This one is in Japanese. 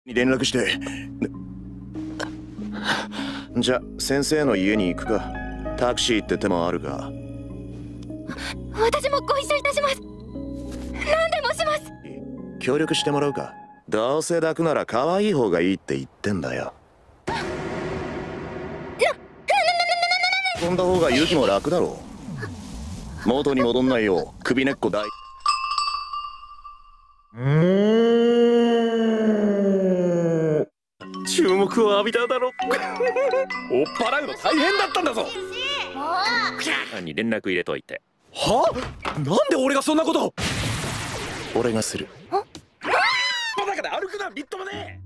に連絡して。じゃ先生の家に行くか。タクシーって手もあるが。 私もご一緒いたします。何でもします。 協力してもらうか。どうせ抱くなら可愛い方がいいって言ってんだよ。飛んだ方が勇気も楽だろう。元に戻んないよう首根っこ大。注目を浴びただろ。追っ払うの大変だったんだぞ。 に連絡入れといて。 は？なんで俺がそんなこと？ 俺がする。 バカで歩くな、みっともねえ。